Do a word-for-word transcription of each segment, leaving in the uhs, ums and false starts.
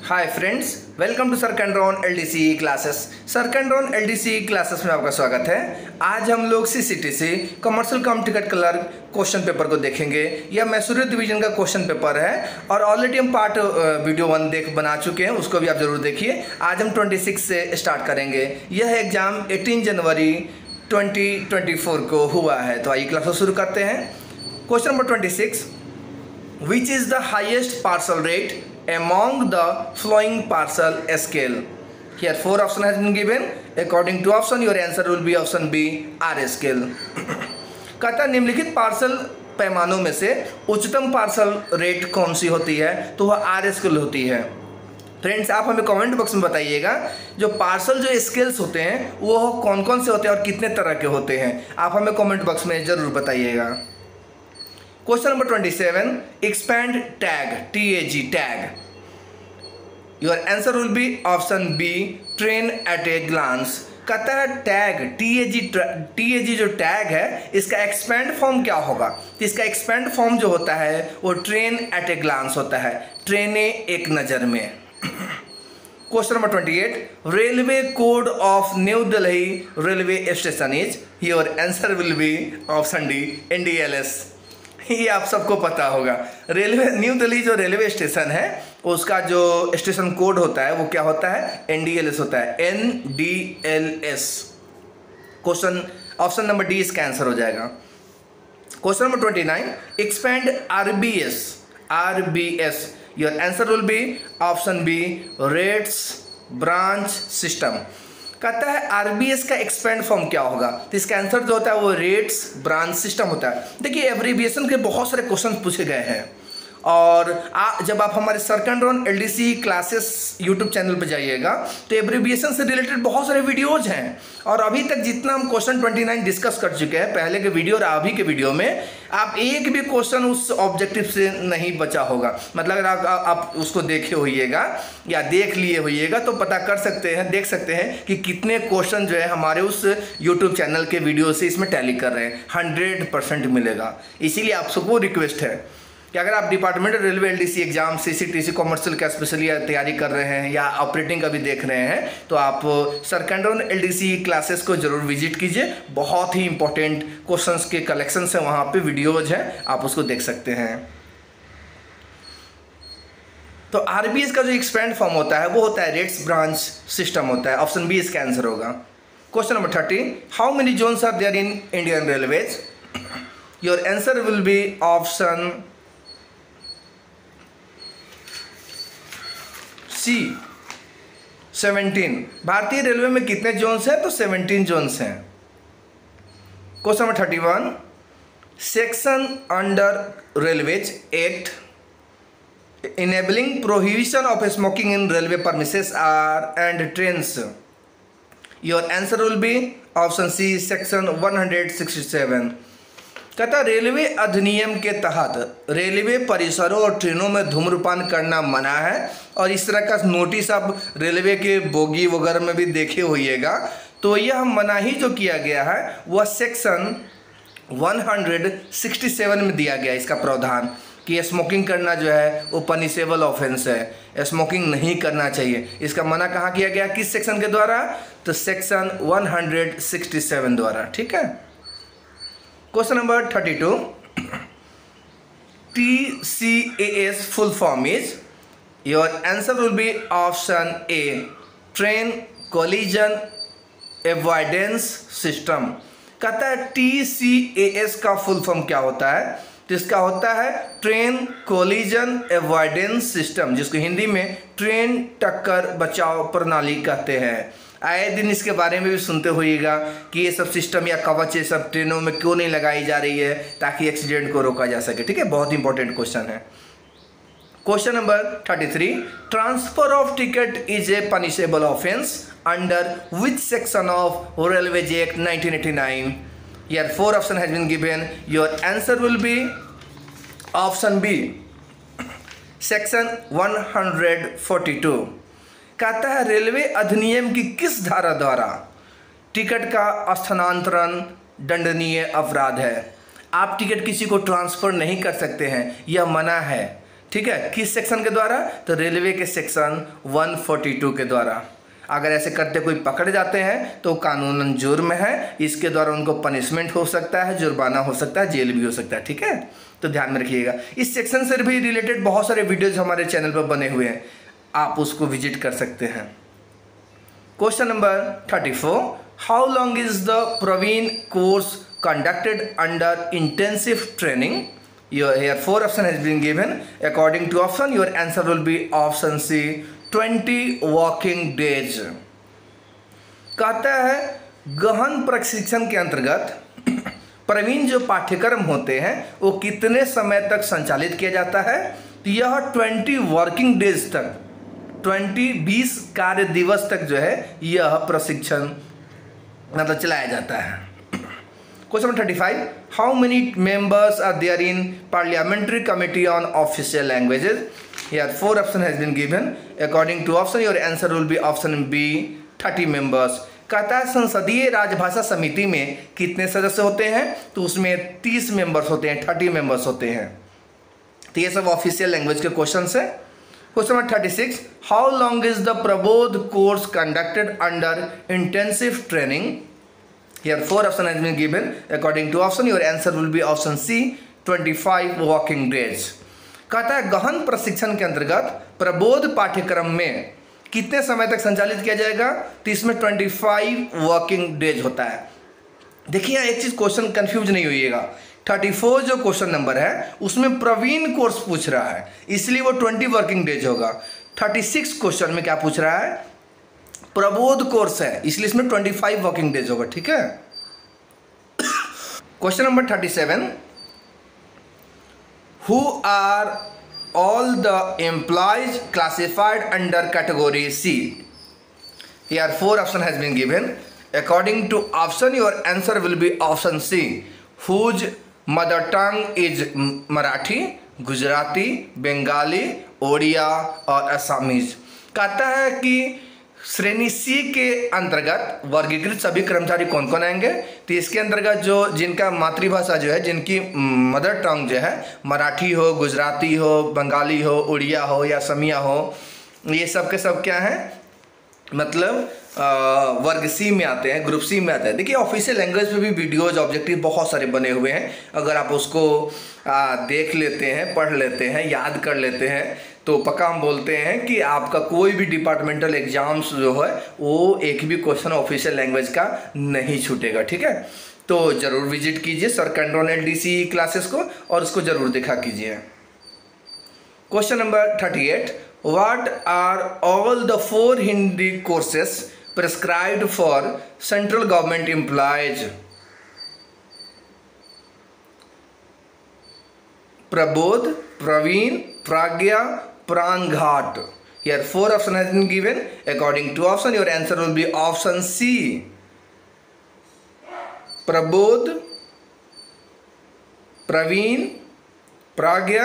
Hi friends, welcome to sir कैंड्रॉन LDC classes. Sir कैंड्रॉन LDC classes में आपका स्वागत है। आज हम लोग CCTC commercial cum ticket clerk question paper को देखेंगे। यह मैसूर डिवीजन का क्वेश्चन पेपर है और ऑलरेडी हम पार्ट वीडियो वन देख बना चुके हैं, उसको भी आप जरूर देखिए। आज हम छब्बीस से स्टार्ट करेंगे। यह एग्जाम अठारह जनवरी दो हज़ार चौबीस को हुआ है। तो आइए क्लास शुरू करते हैं। क्वेश्चन नंबर छब्बीस, which is the highest parcel rate among the flowing parcel scale? Here four option has been given. According to option your answer will be option B, R scale. कहता निम्नलिखित parcel पैमानों में से उच्चतम parcel rate कौन सी होती है? तो वह आर स्केल होती है। फ्रेंड्स, आप हमें कमेंट बॉक्स में बताइएगा जो पार्सल जो स्केल्स होते हैं वो कौन कौन से होते हैं और कितने तरह के होते हैं। आप हमें कमेंट बॉक्स में जरूर बताइएगा। क्वेश्चन नंबर सत्ताईस, expand tag, T A G tag. Your answer will be option B, train at a glance. कहता है tag T A G T A G जो टैग है इसका एक्सपैंड फॉर्म क्या होगा? तो इसका एक्सपैंड फॉर्म जो होता है वो ट्रेन एट ए ग्लांस होता है, ट्रेने एक नज़र में। क्वेश्चन नंबर अट्ठाईस, railway code of new Delhi railway station is. Your answer will be option D, N D L S. ये आप सबको पता होगा। रेलवे न्यू दिल्ली जो रेलवे स्टेशन है उसका जो स्टेशन कोड होता है वो क्या होता है? एन डी एल एस होता है, N D L S. Question option number D इसका आंसर हो जाएगा। क्वेश्चन नंबर उनतीस, expand RBS, RBS. Your answer will be option B, rates branch system. कहता है आरबीएस का एक्सपेंड फॉर्म क्या होगा? तो इसका आंसर जो होता है वो रेट्स ब्रांच सिस्टम होता है। देखिए एब्रीविएशन के बहुत सारे क्वेश्चन पूछे गए हैं और आ, जब आप हमारे सर कैंड्रॉन एलडीसी क्लासेस यूट्यूब चैनल पर जाइएगा तो एब्रीविएशन से रिलेटेड बहुत सारे वीडियोज हैं और अभी तक जितना हम क्वेश्चन उनतीस डिस्कस कर चुके हैं पहले के वीडियो और अभी के वीडियो में, आप एक भी क्वेश्चन उस ऑब्जेक्टिव से नहीं बचा होगा। मतलब अगर आप, आप उसको देखे होइएगा या देख लिए होइएगा तो पता कर सकते हैं, देख सकते हैं कि कितने क्वेश्चन जो है हमारे उस यूट्यूब चैनल के वीडियो से इसमें टैली कर रहे हैं। हंड्रेड परसेंट मिलेगा। इसीलिए आप सबको रिक्वेस्ट है कि अगर आप department railway LDC exam CCTC commercial का स्पेशली तैयारी कर रहे हैं या ऑपरेटिंग का भी देख रहे हैं तो आप सर कैंड्रॉन एलडीसी क्लासेस को जरूर विजिट कीजिए। बहुत ही इंपॉर्टेंट क्वेश्चंस के कलेक्शन है, वहाँ पे वीडियोज हैं, आप उसको देख सकते हैं। तो आरबीएस का जो एक्सपेंड फॉर्म होता है वो होता है रेट्स ब्रांच सिस्टम होता है। ऑप्शन बी इसका आंसर होगा। Question number thirty, how many zones are there in Indian railways? Your answer will be option C, seventeen. भारतीय रेलवे में कितने जोन्स हैं? तो सेवनटीन जोन्स हैं। Question number thirty one, section under railways act enabling prohibition of smoking in railway premises are and trains. Your answer will be option C, section one hundred sixty seven. कहता railway अधिनियम के तहत railway परिसरों और ट्रेनों में धूम्रपान करना मना है और इस तरह का नोटिस आप रेलवे के बोगी वगैरह में भी देखे होइएगा। तो यह मना ही जो किया गया है वह section one hundred sixty seven में दिया गया। इसका प्रावधान कि स्मोकिंग करना जो है वो पनिशेबल ऑफेंस है, स्मोकिंग नहीं करना चाहिए। इसका मना कहाँ किया गया, किस सेक्शन के द्वारा? तो section one hundred sixty seven द्वारा। ठीक है। Question number thirty two, T C A S full form is. Your answer will be option A, train collision avoidance system. कहता है टी सी ए एस का full form क्या होता है? तो इसका होता है ट्रेन कोलिजन एवॉइडेंस सिस्टम, जिसको हिंदी में ट्रेन टक्कर बचाव प्रणाली कहते हैं। आए दिन इसके बारे में भी सुनते होइएगा कि ये सब सिस्टम या कवच ये सब ट्रेनों में क्यों नहीं लगाई जा रही है ताकि एक्सीडेंट को रोका जा सके। ठीक है, बहुत इंपॉर्टेंट क्वेश्चन है। Question number thirty three, transfer of ticket is a punishable offence under which section of railways act nineteen eighty nine? Here four option has been given. Your answer will be option B, section one hundred forty two. कहता है railway अधिनियम की किस धारा द्वारा ticket का स्थानांतरण दंडनीय अपराध है? आप टिकट किसी को ट्रांसफर नहीं कर सकते हैं, यह मना है। ठीक है, किस सेक्शन के द्वारा? तो रेलवे के सेक्शन एक सौ बयालीस के द्वारा। अगर ऐसे करते कोई पकड़ जाते हैं तो कानूनन जुर्म है, इसके द्वारा उनको पनिशमेंट हो सकता है, जुर्माना हो सकता है, जेल भी हो सकता है। ठीक है, तो ध्यान में रखिएगा। इस सेक्शन से भी रिलेटेड बहुत सारे वीडियोज हमारे चैनल पर बने हुए हैं, आप उसको विजिट कर सकते हैं। Question number thirty four, how long is the Praveen course conducted under intensive training? Your here four option has been given. According to option, your answer will be option C, twenty working days. कहता है गहन प्रशिक्षण के अंतर्गत प्रवीण जो पाठ्यक्रम होते हैं वो कितने समय तक संचालित किया जाता है? तो यह ट्वेंटी वर्किंग डेज तक, ट्वेंटी बीस कार्य दिवस तक जो है यह प्रशिक्षण मतलब चलाया जाता है। Question number thirty-five, how many members are there in parliamentary committee on official languages? Here four option has been given. According to option, your answer will be option B, thirty members. कहता है संसदीय राजभाषा समिति में कितने सदस्य होते हैं? तो उसमें तीस मेंबर्स होते हैं, थर्टी मेंबर्स होते हैं। तो ये सब ऑफिशियल लैंग्वेज के क्वेश्चन है। Question number thirty six, how long is the Prabodh course conducted under intensive training? Here four option has been given. According to option, your answer will be option C, twenty-five working days. कहता है गहन प्रशिक्षण के अंतर्गत प्रबोध पाठ्यक्रम में कितने समय तक संचालित किया जाएगा? तो इसमें पच्चीस वर्किंग डेज होता है। देखिए एक चीज क्वेश्चन कंफ्यूज नहीं होइएगा, चौंतीस जो क्वेश्चन नंबर है उसमें प्रवीण कोर्स पूछ रहा है, इसलिए वो बीस वर्किंग डेज होगा। छत्तीस क्वेश्चन में क्या पूछ रहा है? प्रबोध कोर्स है, इसलिए इसमें पच्चीस वर्किंग डेज होगा। ठीक है, question number thirty seven, who are all the employees classified under category C? Here four option has been given. According to option, your answer will be option C, whose mother tongue is Marathi, Gujarati, Bengali, Odia और Assamese. कहता है कि श्रेणी सी के अंतर्गत वर्गीकृत सभी कर्मचारी कौन कौन आएंगे? तो इसके अंतर्गत जो जिनका मातृभाषा जो है, जिनकी मदर टंग जो है मराठी हो, गुजराती हो, बंगाली हो, उड़िया हो या असमिया हो, ये सब के सब क्या है मतलब आ, वर्ग सी में आते हैं, ग्रुप सी में आते हैं। देखिए ऑफिशियल लैंग्वेज पे भी वीडियोज ऑब्जेक्टिव बहुत सारे बने हुए हैं, अगर आप उसको आ, देख लेते हैं, पढ़ लेते हैं, याद कर लेते हैं तो पक्का हम बोलते हैं कि आपका कोई भी डिपार्टमेंटल एग्जाम्स जो है वो एक भी क्वेश्चन ऑफिशियल लैंग्वेज का नहीं छूटेगा। ठीक है, तो ज़रूर विजिट कीजिए सर कैंड्रॉन एलडीसी क्लासेस को और उसको ज़रूर देखा कीजिए। Question number thirty eight, what are all the four Hindi courses prescribed for central government employees? Prabodh, Praveen, Pragya, Parangat. Here four option has been given. According to option, your answer will be option C, Prabodh, Praveen, Pragya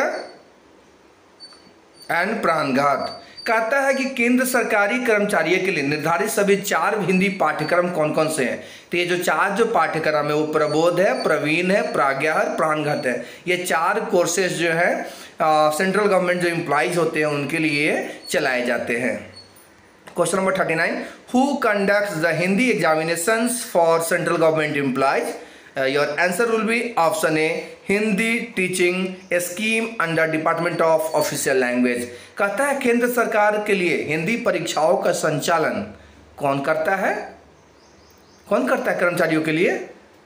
and Parangat. कहता है कि केंद्र सरकारी कर्मचारियों के लिए निर्धारित सभी चार हिंदी पाठ्यक्रम कौन कौन से हैं? तो ये जो चार जो पाठ्यक्रम है वो प्रबोध है, प्रवीण है, प्राज्ञा है, प्राणघात है। ये चार कोर्सेज जो है सेंट्रल गवर्नमेंट जो एम्प्लॉइज होते हैं उनके लिए चलाए जाते हैं। Question number thirty nine, who conducts the Hindi examinations for central government employees? Your answer will be option A, Hindi teaching scheme under department of official language. कहता है केंद्र सरकार के लिए हिंदी परीक्षाओं का संचालन कौन करता है? कौन करता है कर्मचारियों के लिए?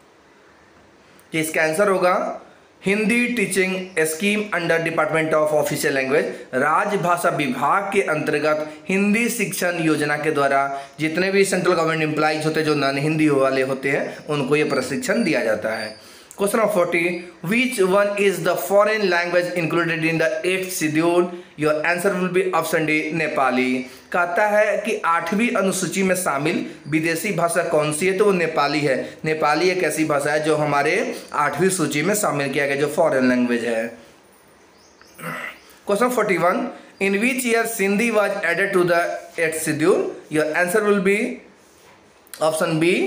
इसका आंसर होगा Hindi teaching scheme under department of official language. राजभाषा विभाग के अंतर्गत हिंदी शिक्षण योजना के द्वारा जितने भी सेंट्रल गवर्नमेंट एम्प्लॉइज होते हैं जो नॉन हिंदी वाले होते हैं उनको ये प्रशिक्षण दिया जाता है। Question number forty, which one is the foreign language included in the eighth schedule? Your answer will be option D, Nepali. कहता है कि आठवीं अनुसूची में शामिल विदेशी भाषा कौन सी है? तो वो नेपाली है। नेपाली एक ऐसी भाषा है जो हमारे आठवीं सूची में शामिल किया गया, जो फॉरेन लैंग्वेज है। Question forty one, in which year Sindhi was added to the eighth schedule? Your answer will be option B,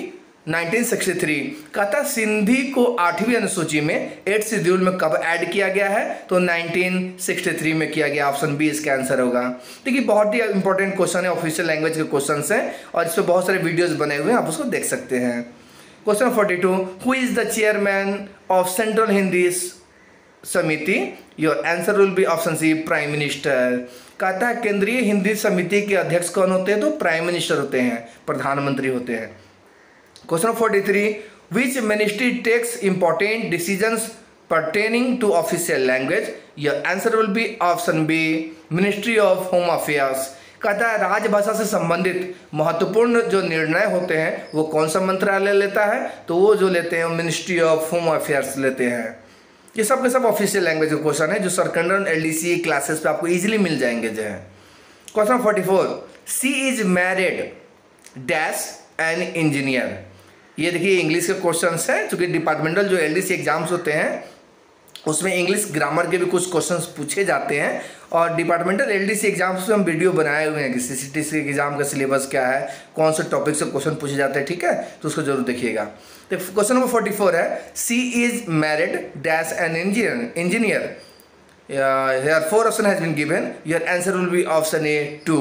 nineteen sixty three. कहता सिंधी को आठवीं अनुसूची में एट शेड्यूल में कब ऐड किया गया है, तो नाइनटीन सिक्सटी थ्री में किया गया। ऑप्शन बी इसका आंसर होगा। देखिए बहुत ही इंपॉर्टेंट क्वेश्चन है, ऑफिशियल लैंग्वेज के क्वेश्चन हैं और इस पर बहुत सारे वीडियोस बने हुए हैं, आप उसको देख सकते हैं। Question forty two, who is the chairman of central Hindi Samiti? Your answer will be option C prime minister. कहता है केंद्रीय हिंदी समिति के अध्यक्ष कौन होते हैं, तो प्राइम मिनिस्टर होते हैं, प्रधानमंत्री होते हैं। Question forty three, which ministry takes important decisions pertaining to official language? Your answer will be option B, ministry of home affairs. कहता है राजभाषा से संबंधित महत्वपूर्ण जो निर्णय होते हैं वो कौन सा मंत्रालय लेता है, तो वो जो लेते हैं मिनिस्ट्री ऑफ होम अफेयर्स लेते हैं। ये सब के सब ऑफिशियल लैंग्वेज के क्वेश्चन है जो सरकंडन एलडीसी क्लासेस पे आपको इजीली मिल जाएंगे जो है। Question forty four, she is married dash an engineer. ये देखिए इंग्लिश के क्वेश्चंस हैं, चूँकि डिपार्टमेंटल जो एलडीसी एग्जाम्स होते हैं उसमें इंग्लिश ग्रामर के भी कुछ क्वेश्चंस पूछे जाते हैं और डिपार्टमेंटल एलडीसी एग्जाम्स में हम वीडियो बनाए हुए हैं कि सीसीटीसी एग्जाम का सिलेबस क्या है, कौन से टॉपिक से क्वेश्चन पूछे जाते हैं, ठीक है, तो उसको जरूर देखिएगा। तो क्वेश्चन नंबर फोर्टी फोर है, she is married dash an engineer engineer here four option has been given, your answer will be option A to,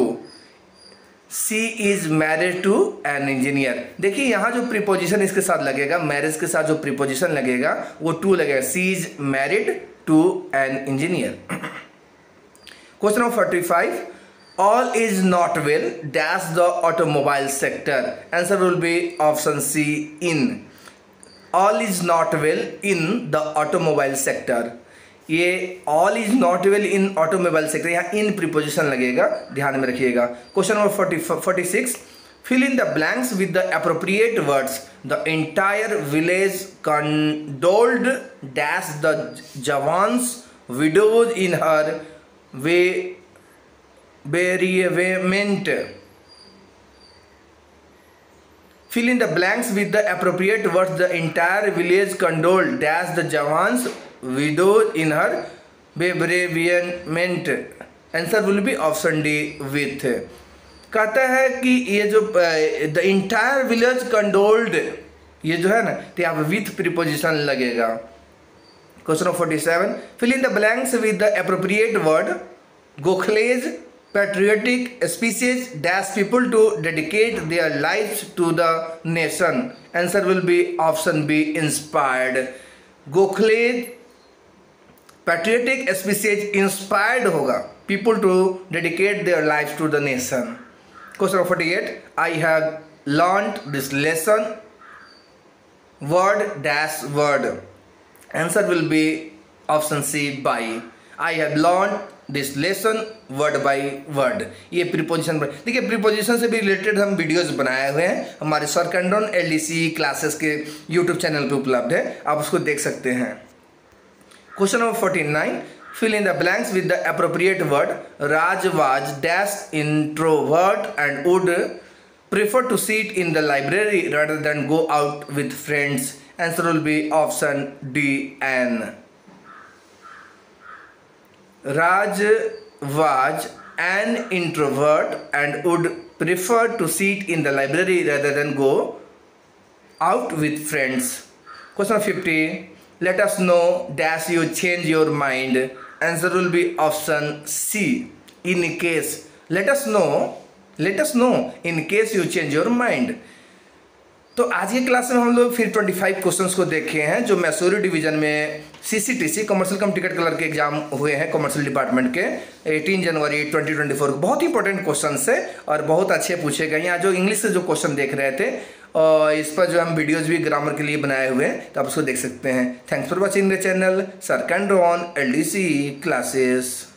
she is married to an engineer. देखिए यहाँ जो प्रीपोजिशन इसके साथ लगेगा, marriage के साथ जो प्रीपोजिशन लगेगा वो टू लगेगा, she is married to an engineer. Question number forty five, all is not well dash the automobile sector. Answer will be option C in, all is not well in the automobile sector. ये all is not well in automobile sector, यहाँ in preposition लगेगा, ध्यान में रखिएगा। Question number forty forty six, fill in the blanks with the appropriate words, the entire village condoled dash the jawans widows in her way bereavement. Fill in the blanks with the appropriate words. The entire village condoled dash the Jawan's widow in her bereavement. Answer will be option D with. कहता है कि ये जो the entire village condoled, ये जो है ना, तो यहाँ पे with preposition लगेगा। Question number forty seven, fill in the blanks with the appropriate word. Gokhale's patriotic species dash people to dedicate their lives to the nation. Answer will be option B inspired. Gokhale patriotic species inspired होगा people to dedicate their lives to the nation. Question number forty eight, I have learned this lesson word dash word. Answer will be option C by. I have learned this lesson word by word. ये preposition, देखिए preposition से भी related हम videos बनाए हुए हैं, हमारे सरकंडन एलडीसी क्लासेस के यूट्यूब चैनल पे उपलब्ध है, आप उसको देख सकते हैं। Question number forty nine, fill in the blanks with the appropriate word. Raj was dash introvert and would prefer to sit in the library rather than go out with friends. Answer will be option D an. Raj was an introvert and would prefer to sit in the library rather than go out with friends. Question fifty, let us know dash you change your mind. Answer will be option C, in case. Let us know, let us know in case you change your mind. तो आज की class में हम लोग फिर पच्चीस questions को देखे हैं जो मैसूरी डिवीजन में CCTC commercial cum ticket clerk के एग्जाम हुए हैं कमर्शियल डिपार्टमेंट के अठारह जनवरी ट्वेंटी ट्वेंटी फोर। बहुत इंपॉर्टेंट क्वेश्चंस है और बहुत अच्छे पूछे गए। यहाँ जो इंग्लिश से जो क्वेश्चन देख रहे थे और इस पर जो हम वीडियोज भी ग्रामर के लिए बनाए हुए हैं तो आप उसको देख सकते हैं। Thanks for watching the channel सरकंडन एलडीसी क्लासेस।